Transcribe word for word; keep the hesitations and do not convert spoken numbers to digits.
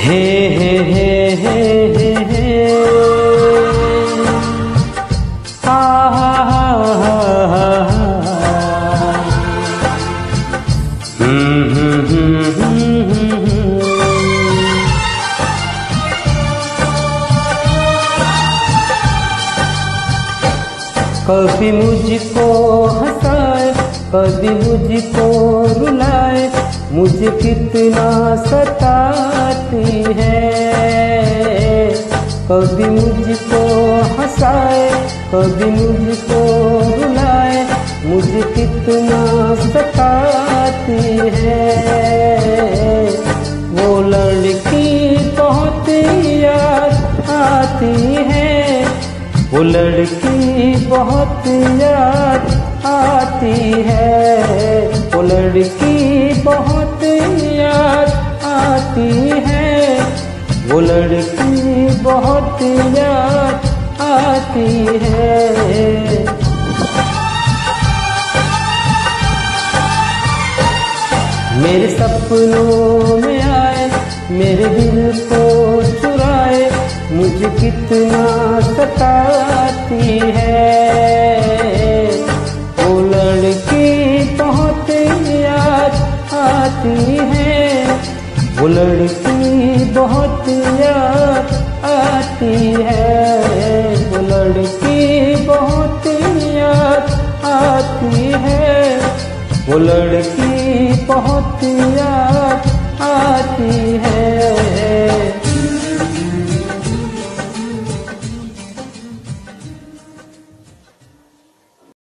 हे हे हे हे हे हे हा हा हा हा हम्म हम्म हम्म कभी मुझको हंसाए कभी मुझको रुलाए, मुझे कितना सताती है। कभी मुझको हंसाए कभी मुझको रुलाए, मुझे कितना सताती है। वो लड़की बहुत याद आती है, वो लड़की बहुत याद आती है, वो लड़की बहुत याद आती है, वो लड़की बहुत याद आती है। मेरे सपनों में आए मेरे दिल को चुराए, मुझे कितना सताती है। वो लड़की बहुत याद आती है, वो लड़की बहुत याद आती है, वो लड़की बहुत याद आती है, वो लड़की बहुत याद आती है।